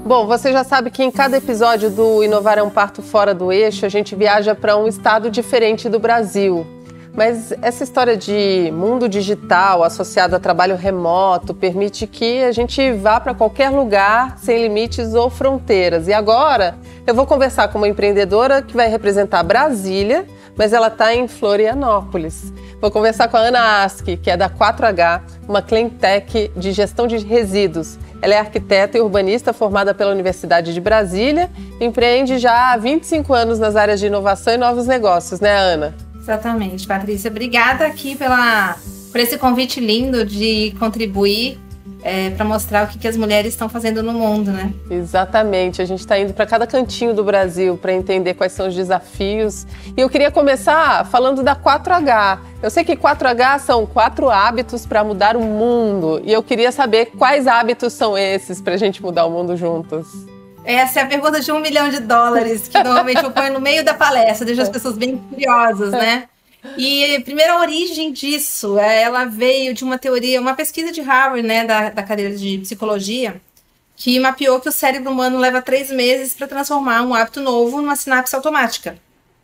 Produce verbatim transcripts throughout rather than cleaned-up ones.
Bom, você já sabe que em cada episódio do Inovar é um Parto Fora do Eixo, a gente viaja para um estado diferente do Brasil. Mas essa história de mundo digital associado a trabalho remoto permite que a gente vá para qualquer lugar sem limites ou fronteiras. E agora eu vou conversar com uma empreendedora que vai representar Brasília, mas ela está em Florianópolis. Vou conversar com a Ana Aski, que é da quatro H, uma cleantech de gestão de resíduos. Ela é arquiteta e urbanista formada pela Universidade de Brasília e empreende já há vinte e cinco anos nas áreas de inovação e novos negócios, né, Ana? Exatamente, Patrícia. Obrigada aqui pela, por esse convite lindo de contribuir é, para mostrar o que, que as mulheres estão fazendo no mundo, né? Exatamente. A gente está indo para cada cantinho do Brasil para entender quais são os desafios. E eu queria começar falando da quatro H. Eu sei que quatro H são quatro hábitos para mudar o mundo. E eu queria saber quais hábitos são esses para a gente mudar o mundo juntos. Essa é a pergunta de um milhão de dólares, que normalmente eu ponho no meio da palestra, deixa as pessoas bem curiosas, né? E primeiro a origem disso, ela veio de uma teoria, uma pesquisa de Harvard, né, da, da cadeira de psicologia, que mapeou que o cérebro humano leva três meses para transformar um hábito novo numa sinapse automática.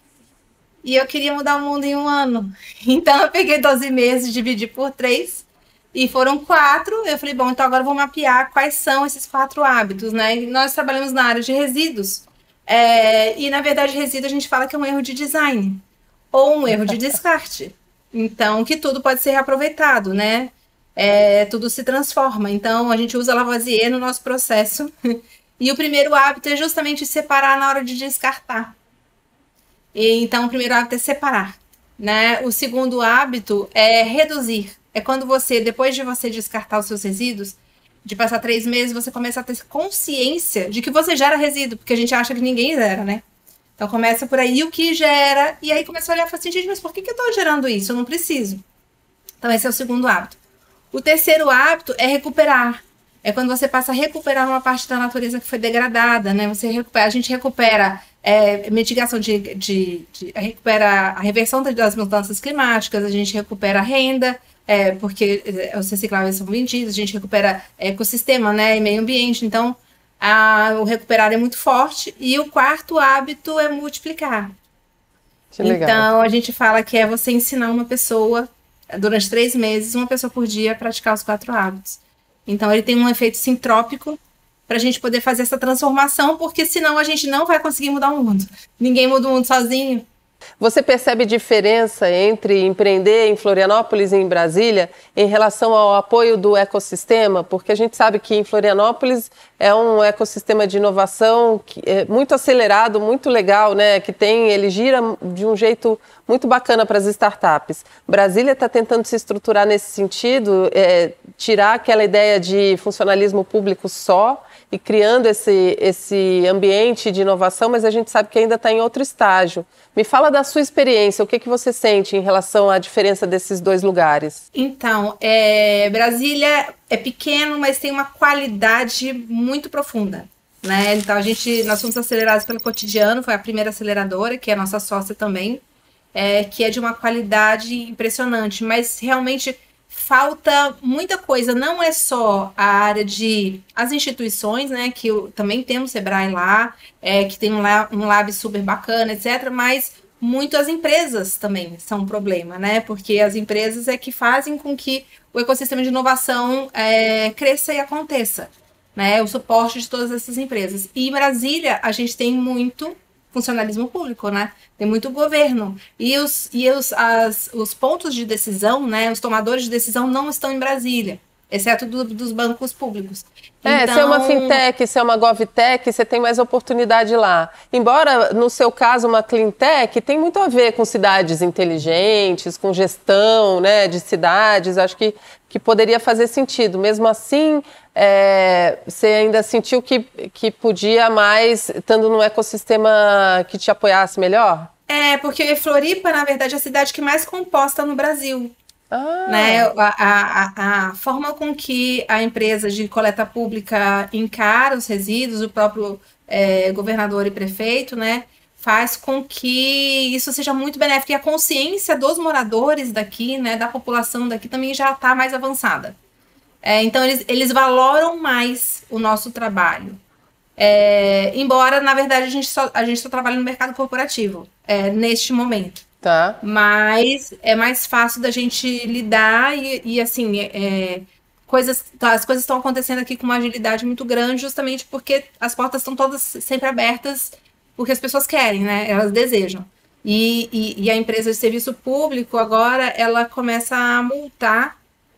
E eu queria mudar o mundo em um ano. Então eu peguei doze meses, dividi por três. E foram quatro, eu falei, bom, então agora eu vou mapear quais são esses quatro hábitos, né? E nós trabalhamos na área de resíduos. É, e, na verdade, resíduo a gente fala que é um erro de design. Ou um erro de descarte. Então, que tudo pode ser reaproveitado, né? É, tudo se transforma. Então, a gente usa Lavoisier no nosso processo. E o primeiro hábito é justamente separar na hora de descartar. E, então, o primeiro hábito é separar, né? O segundo hábito é reduzir. É quando você, depois de você descartar os seus resíduos, de passar três meses, você começa a ter consciência de que você gera resíduo, porque a gente acha que ninguém gera, né? Então começa por aí o que gera, e aí começa a olhar e fala assim, gente, mas por que, que eu tô gerando isso? Eu não preciso. Então esse é o segundo hábito. O terceiro hábito é recuperar. É quando você passa a recuperar uma parte da natureza que foi degradada, né? Você recupera, a gente recupera é, mitigação de, de, de recupera a reversão das mudanças climáticas, a gente recupera a renda, É, porque os recicláveis são vendidos, a gente recupera ecossistema, né, e meio ambiente, então a, o recuperar é muito forte. E o quarto hábito é multiplicar. Que legal. Então a gente fala que é você ensinar uma pessoa, durante três meses, uma pessoa por dia a praticar os quatro hábitos. Então ele tem um efeito sintrópico para a gente poder fazer essa transformação, porque senão a gente não vai conseguir mudar o mundo. Ninguém muda o mundo sozinho. Você percebe diferença entre empreender em Florianópolis e em Brasília em relação ao apoio do ecossistema? Porque a gente sabe que em Florianópolis é um ecossistema de inovação que é muito acelerado, muito legal, né? Que tem, ele gira de um jeito muito bacana para as startups. Brasília está tentando se estruturar nesse sentido, é, tirar aquela ideia de funcionalismo público só e criando esse, esse ambiente de inovação, mas a gente sabe que ainda está em outro estágio. Me fala da sua experiência, o que, que você sente em relação à diferença desses dois lugares? Então, é, Brasília é pequeno, mas tem uma qualidade muito profunda, né? Então, a gente, nós fomos acelerados pelo Cotidiano, foi a primeira aceleradora, que é a nossa sócia também, é, que é de uma qualidade impressionante, mas realmente falta muita coisa, não é só a área de as instituições, né, que eu, também temos Sebrae lá, é, que tem um lab, um lab super bacana, etcétera, mas muito as empresas também são um problema, né, porque as empresas é que fazem com que o ecossistema de inovação é, cresça e aconteça, né, o suporte de todas essas empresas. E em Brasília a gente tem muito funcionalismo público, né? Tem muito governo. E os, e os, as, os pontos de decisão, né? Os tomadores de decisão não estão em Brasília, exceto do, dos bancos públicos. É, então... se é uma fintech, se é uma govtech, você tem mais oportunidade lá. Embora, no seu caso, uma cleantech tem muito a ver com cidades inteligentes, com gestão, né, de cidades. Acho que, que poderia fazer sentido. Mesmo assim, é, você ainda sentiu que, que podia mais, estando num ecossistema que te apoiasse melhor? É, porque Floripa, na verdade, é a cidade que mais composta no Brasil. Ah. Né? A, a, a forma com que a empresa de coleta pública encara os resíduos, o próprio é, governador e prefeito, né, faz com que isso seja muito benéfico. E a consciência dos moradores daqui, né, da população daqui, também já está mais avançada. É, então, eles, eles valoram mais o nosso trabalho. É, embora, na verdade, a gente só, a gente só trabalha no mercado corporativo, é, neste momento. Tá. Mas é mais fácil da gente lidar e, e assim, é, coisas, as coisas estão acontecendo aqui com uma agilidade muito grande, justamente porque as portas estão todas sempre abertas, porque as pessoas querem, né? Elas desejam. E, e, e a empresa de serviço público, agora, ela começa a multar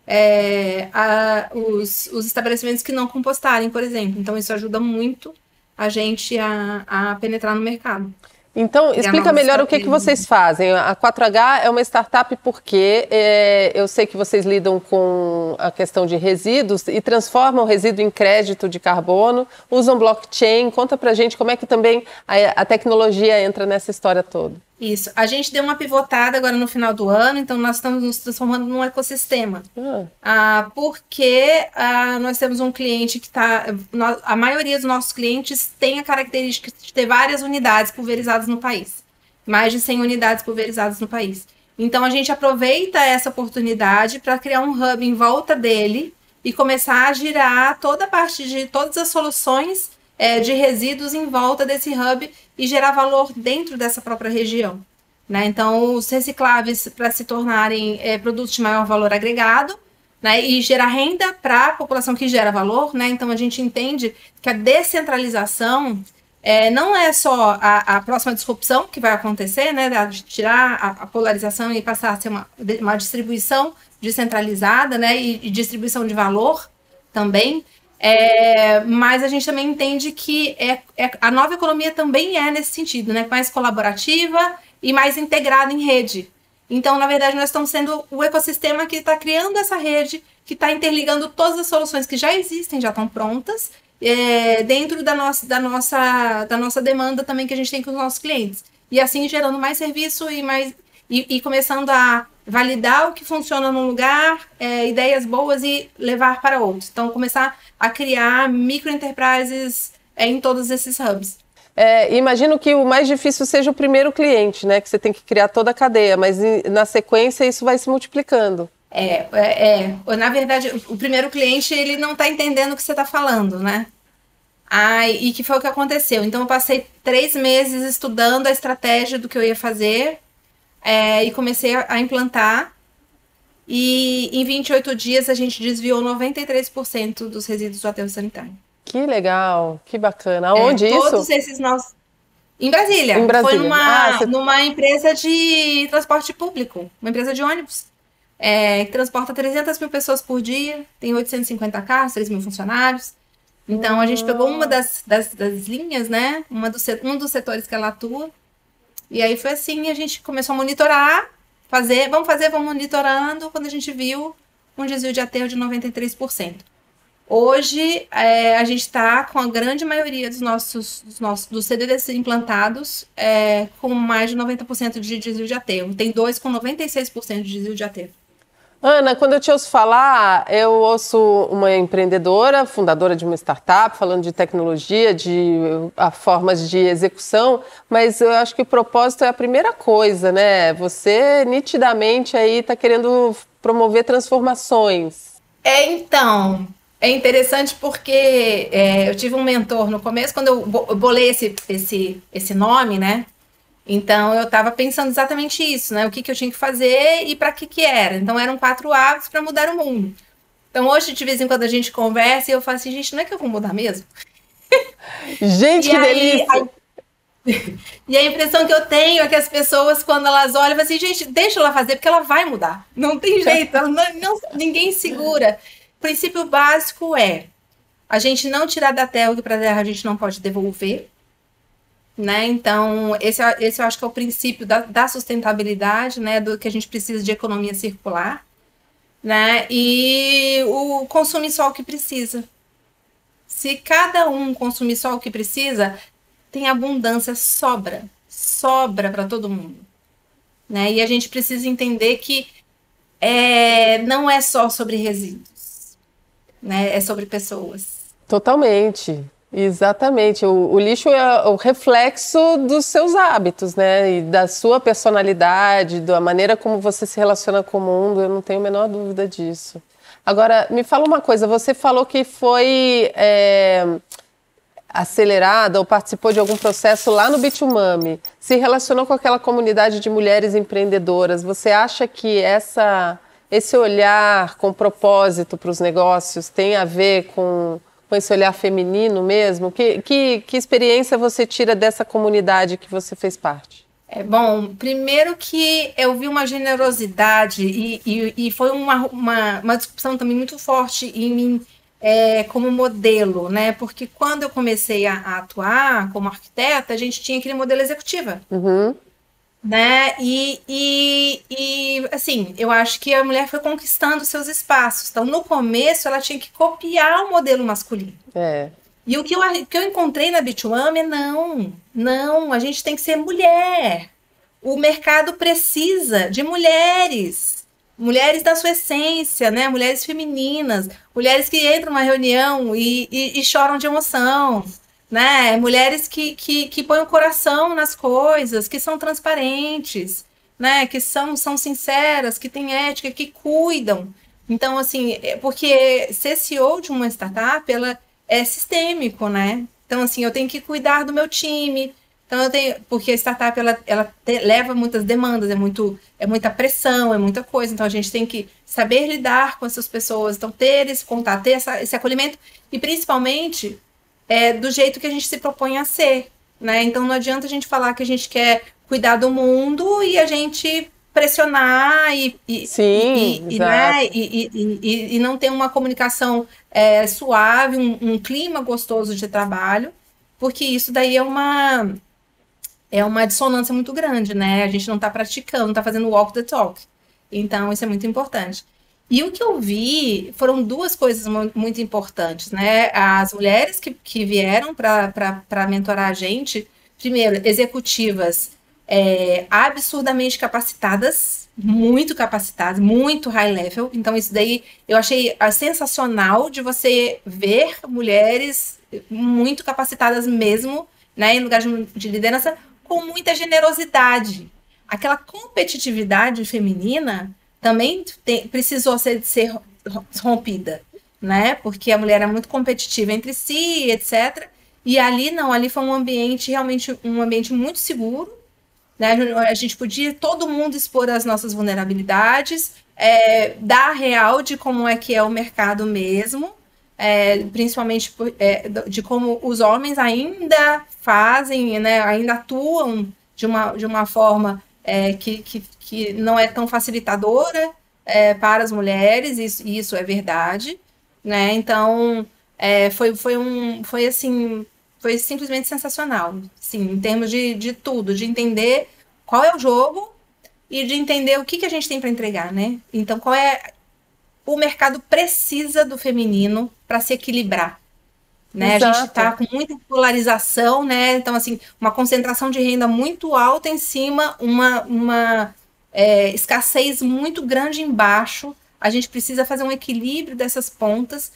é, a, os, os estabelecimentos que não compostarem, por exemplo. Então, isso ajuda muito a gente a, a penetrar no mercado. Então, explica melhor o que, que vocês fazem. A quatro H é uma startup porque é, eu sei que vocês lidam com a questão de resíduos e transformam o resíduo em crédito de carbono, usam blockchain. Conta pra gente como é que também a, a tecnologia entra nessa história toda. Isso. A gente deu uma pivotada agora no final do ano, então nós estamos nos transformando num ecossistema. Ah. Ah, porque ah, nós temos um cliente que está... A maioria dos nossos clientes tem a característica de ter várias unidades pulverizadas no país. Mais de cem unidades pulverizadas no país. Então, a gente aproveita essa oportunidade para criar um hub em volta dele e começar a girar toda a parte de todas as soluções É, de resíduos em volta desse hub e gerar valor dentro dessa própria região. Né? Então, os recicláveis para se tornarem é, produtos de maior valor agregado, né? E gerar renda para a população que gera valor. Né? Então, a gente entende que a descentralização é, não é só a, a próxima disrupção que vai acontecer, né? De tirar a, a polarização e passar a ser uma, uma distribuição descentralizada, né? e, e distribuição de valor também. É, mas a gente também entende que é, é, a nova economia também é nesse sentido, né? Mais colaborativa e mais integrada em rede. Então, na verdade, nós estamos sendo o ecossistema que está criando essa rede, que está interligando todas as soluções que já existem, já estão prontas, é, dentro da nossa, da, nossa, da nossa demanda também que a gente tem com os nossos clientes. E assim gerando mais serviço e, mais, e, e começando a validar o que funciona num lugar, é, ideias boas e levar para outros. Então, começar a criar microenterprises é, em todos esses hubs. É, imagino que o mais difícil seja o primeiro cliente, né? Que você tem que criar toda a cadeia, mas na sequência isso vai se multiplicando. É, é, é. Na verdade, o primeiro cliente, ele não está entendendo o que você está falando, né? Ah, e que foi o que aconteceu. Então, eu passei três meses estudando a estratégia do que eu ia fazer é, e comecei a, a implantar. E em vinte e oito dias a gente desviou noventa e três por cento dos resíduos do aterro sanitário. Que legal, que bacana. Aonde é, isso? Todos esses nossos... Em Brasília. Em Brasília. Foi numa, ah, você... numa empresa de transporte público, uma empresa de ônibus, é, que transporta trezentas mil pessoas por dia, tem oitocentos e cinquenta carros, três mil funcionários. Então, uhum. a gente pegou uma das, das, das linhas, né? Uma do, um dos setores que ela atua. E aí foi assim, a gente começou a monitorar, fazer, vamos fazer, vamos monitorando, quando a gente viu um desvio de aterro de noventa e três por cento. Hoje, é, a gente está com a grande maioria dos nossos, dos nossos dos C D Ds implantados é, com mais de noventa por cento de desvio de aterro. Tem dois com noventa e seis por cento de desvio de aterro. Ana, quando eu te ouço falar, eu ouço uma empreendedora, fundadora de uma startup, falando de tecnologia, de a, formas de execução, mas eu acho que o propósito é a primeira coisa, né? Você nitidamente aí está querendo promover transformações. É, então, é interessante porque é, eu tive um mentor no começo, quando eu bolei esse, esse, esse nome, né? Então, eu estava pensando exatamente isso, né? O que, que eu tinha que fazer e para que que era. Então, eram quatro hábitos para mudar o mundo. Então, hoje, de vez em quando, a gente conversa e eu falo assim, gente, não é que eu vou mudar mesmo? Gente, que aí, delícia! A... E a impressão que eu tenho é que as pessoas, quando elas olham, falam assim, gente, deixa ela fazer, porque ela vai mudar. Não tem jeito, ela não, não, ninguém segura. O princípio básico é a gente não tirar da terra o que para a terra a gente não pode devolver. Né? Então, esse, esse eu acho que é o princípio da, da sustentabilidade, né? Do que a gente precisa de economia circular, né? E o consumir só o que precisa. Se cada um consumir só o que precisa, tem abundância, sobra, sobra para todo mundo, né? E a gente precisa entender que é, não é só sobre resíduos, né? É sobre pessoas. Totalmente. Exatamente, o, o lixo é o reflexo dos seus hábitos, né, e da sua personalidade, da maneira como você se relaciona com o mundo, eu não tenho a menor dúvida disso. Agora, me fala uma coisa, você falou que foi, é, acelerada ou participou de algum processo lá no Bitumami, se relacionou com aquela comunidade de mulheres empreendedoras, você acha que essa, esse olhar com propósito para os negócios tem a ver com, com esse olhar feminino mesmo? Que, que, que experiência você tira dessa comunidade que você fez parte? É bom, primeiro que eu vi uma generosidade e, e, e foi uma, uma, uma discussão também muito forte em mim, É, como modelo, né? Porque quando eu comecei a, a atuar como arquiteta, a gente tinha aquele modelo executiva, uhum. né? E, e, e, assim, eu acho que a mulher foi conquistando seus espaços. Então, no começo, ela tinha que copiar o modelo masculino. É. E o que eu, que eu encontrei na Bitumami é não, não, a gente tem que ser mulher. O mercado precisa de mulheres. Mulheres da sua essência, né? Mulheres femininas, mulheres que entram numa reunião e, e, e choram de emoção, né? Mulheres que, que, que põem o coração nas coisas, que são transparentes, né? Que são, são sinceras, que têm ética, que cuidam. Então, assim, porque ser C E O de uma startup, ela é sistêmico, né? Então, assim, eu tenho que cuidar do meu time. Então, eu tenho, porque a startup, ela, ela te, leva muitas demandas, é, muito, é muita pressão, é muita coisa. Então, a gente tem que saber lidar com essas pessoas. Então, ter esse contato, ter essa, esse acolhimento. E, principalmente, é, do jeito que a gente se propõe a ser, né? Então, não adianta a gente falar que a gente quer cuidar do mundo e a gente pressionar e, e, Sim, e, e, né? e, e, e, e não ter uma comunicação é, suave, um, um clima gostoso de trabalho, porque isso daí é uma... é uma dissonância muito grande, né? A gente não está praticando, não está fazendo walk the talk. Então, isso é muito importante. E o que eu vi foram duas coisas muito importantes, né? As mulheres que, que vieram para mentorar a gente, primeiro, executivas é, absurdamente capacitadas, muito capacitadas, muito high level. Então, isso daí eu achei sensacional de você ver mulheres muito capacitadas mesmo, né? Em lugar de, de liderança, com muita generosidade. Aquela competitividade feminina também tem, precisou ser, ser rompida, né? Porque a mulher é muito competitiva entre si, etcétera. E ali não, ali foi um ambiente realmente um ambiente muito seguro, né? A gente podia todo mundo expor as nossas vulnerabilidades, é, dar a real de como é que é o mercado mesmo. É, principalmente é, de como os homens ainda fazem, né, ainda atuam de uma, de uma forma é, que, que, que não é tão facilitadora é, para as mulheres, isso, isso é verdade, né? Então é, foi, foi, um, foi assim, foi simplesmente sensacional, sim, em termos de, de tudo, de entender qual é o jogo e de entender o que, que a gente tem para entregar, né? Então, qual é... O mercado precisa do feminino para se equilibrar, né? A gente está com muita polarização, né? Então, assim, uma concentração de renda muito alta em cima, uma, uma é, escassez muito grande embaixo. A gente precisa fazer um equilíbrio dessas pontas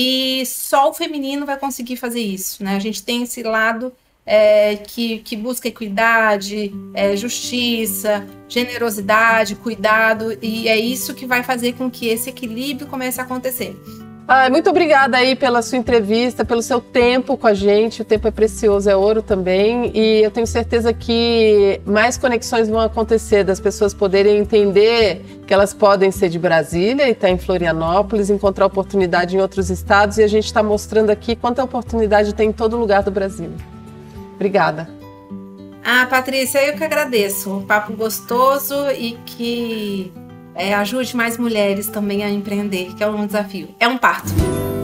e só o feminino vai conseguir fazer isso, né? A gente tem esse lado é, que, que busca equidade, é, justiça, generosidade, cuidado, e é isso que vai fazer com que esse equilíbrio comece a acontecer. Ah, muito obrigada aí pela sua entrevista, pelo seu tempo com a gente. O tempo é precioso, é ouro também. E eu tenho certeza que mais conexões vão acontecer, das pessoas poderem entender que elas podem ser de Brasília e estar em Florianópolis, encontrar oportunidade em outros estados. E a gente está mostrando aqui quanta oportunidade tem em todo lugar do Brasil. Obrigada. Ah, Patrícia, eu que agradeço. Um papo gostoso e que... É, ajude mais mulheres também a empreender, que é um desafio. É um parto.